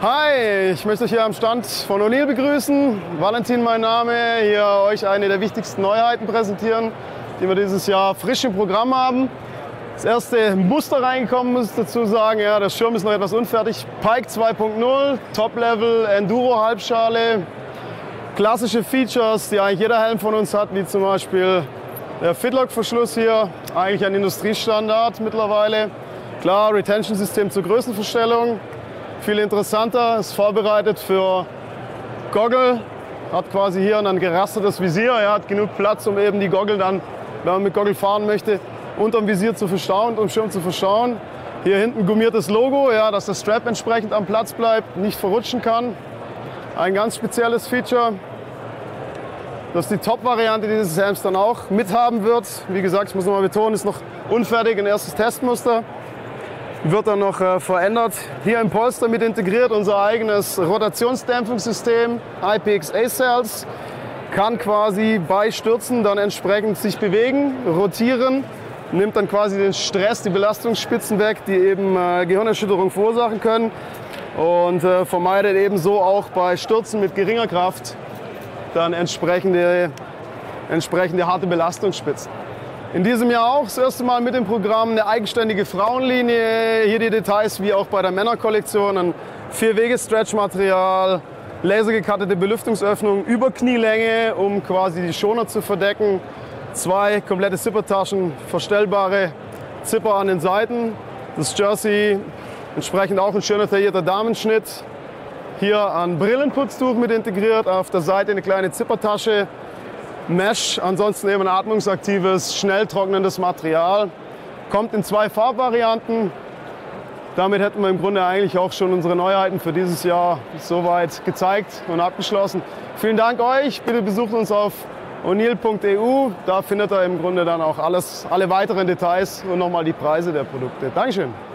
Hi, ich möchte euch hier am Stand von O'Neill begrüßen. Valentin mein Name, hier euch eine der wichtigsten Neuheiten präsentieren, die wir dieses Jahr frisch im Programm haben. Das erste Muster reingekommen, muss ich dazu sagen. Ja, der Schirm ist noch etwas unfertig. Pike 2.0, Top-Level, Enduro-Halbschale. Klassische Features, die eigentlich jeder Helm von uns hat, wie zum Beispiel der Fitlock-Verschluss hier. Eigentlich ein Industriestandard mittlerweile. Klar, Retention-System zur Größenverstellung. Viel interessanter, ist vorbereitet für Goggle. Hat quasi hier ein gerastertes Visier. Er hat genug Platz, um eben die Goggle dann, wenn man mit Goggle fahren möchte, unterm Visier zu verstauen, unterm Schirm zu verstauen. Hier hinten gummiertes Logo, ja, dass der Strap entsprechend am Platz bleibt, nicht verrutschen kann. Ein ganz spezielles Feature, das die Top-Variante dieses Helms dann auch mithaben wird. Wie gesagt, ich muss nochmal betonen, ist noch unfertig, ein erstes Testmuster. Wird dann noch verändert. Hier im Polster mit integriert unser eigenes Rotationsdämpfungssystem IPX A-Cells. Kann quasi bei Stürzen dann entsprechend sich bewegen, rotieren. Nimmt dann quasi den Stress, die Belastungsspitzen weg, die eben Gehirnerschütterung verursachen können. Und vermeidet ebenso auch bei Stürzen mit geringer Kraft dann entsprechende harte Belastungsspitzen. In diesem Jahr auch das erste Mal mit dem Programm eine eigenständige Frauenlinie. Hier die Details wie auch bei der Männerkollektion. Ein 4-Wege-Stretch-Material, lasergekattete Belüftungsöffnung über Knielänge, um quasi die Schoner zu verdecken. 2 komplette Zippertaschen, verstellbare Zipper an den Seiten. Das Jersey entsprechend auch ein schöner taillierter Damenschnitt. Hier ein Brillenputztuch mit integriert, auf der Seite eine kleine Zippertasche. Mesh, ansonsten eben ein atmungsaktives, schnell trocknendes Material. Kommt in 2 Farbvarianten. Damit hätten wir im Grunde eigentlich auch schon unsere Neuheiten für dieses Jahr soweit gezeigt und abgeschlossen. Vielen Dank euch. Bitte besucht uns auf o'neill.eu. Da findet ihr im Grunde dann auch alle weiteren Details und nochmal die Preise der Produkte. Dankeschön.